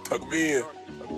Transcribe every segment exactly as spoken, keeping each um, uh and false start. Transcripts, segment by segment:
Tuck me in.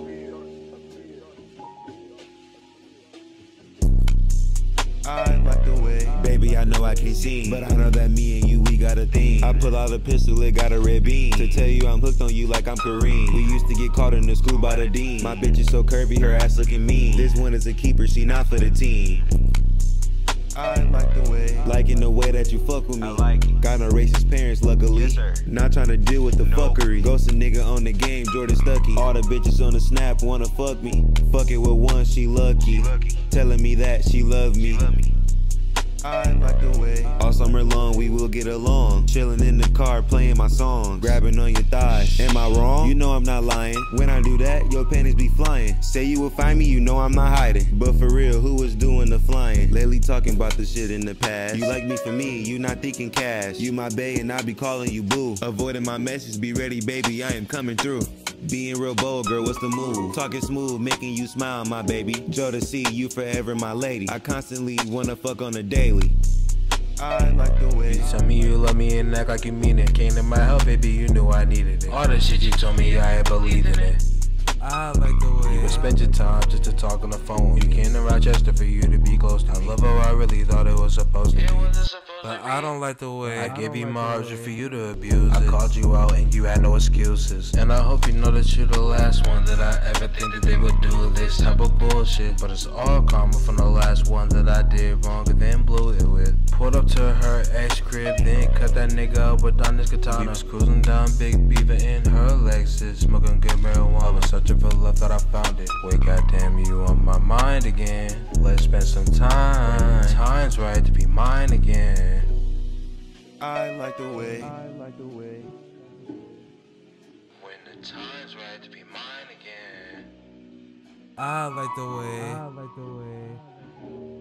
I like the way, baby, I know I can't sing, but I know that me and you, we got a thing. I pull out a pistol, it got a red beam, to tell you I'm hooked on you like I'm Kareem. We used to get caught in the school by the dean. My bitch is so curvy, her ass looking mean. This one is a keeper, she not for the team. I like the way, liking the way that you fuck with me. I like it. Got no racist parents, luckily. Yes, sir. Not trying to deal with the no. fuckery. Ghost a nigga on the game, Jordan Stuckey. All the bitches on the snap wanna fuck me. Fuck it with one, she lucky. She lucky. Telling me that she love me. She love me. I like the way, all summer long we will get along. Chilling in the car, playing my songs, grabbing on your thighs. Am I wrong? You know I'm not lying. When I do that, your panties be flying. Say you will find me, you know I'm not hiding. But for real, who was doing the flying? Lately talking about the shit in the past. You like me for me, you not thinking cash. You my bae and I be calling you boo. Avoiding my message, be ready baby, I am coming through. Being real bold, girl, what's the move? Talking smooth, making you smile, my baby. Jodeci, you forever my lady. I constantly wanna fuck on a daily. I like the way you tell me you love me and act like you mean it. Came to my help, baby, you knew I needed it. All the shit you told me, I believe in it. I like the way you would spend your time just to talk on the phone. You came to Rochester for you to be close to me. I love how I really thought it was supposed to be. But I don't like the way I gave you my heart just for you to abuse it. I called you out and you had no excuses. And I hope you know that you're the last one that I ever think that they would do this type of bullshit. But it's all karma from the last one that I did wrong and then blew it with. Pulled up to her ex crib, then cut that nigga up with Donna's katana. We was cruising down Big Beaver in her Lexus, smoking good marijuana. I was searching for love, thought I found it. Wait, goddamn, you on my mind again. Let's spend some time. Time's right to be mine again. I like the way, I like the way. When the time's right to be mine again. I like the way, I like the way.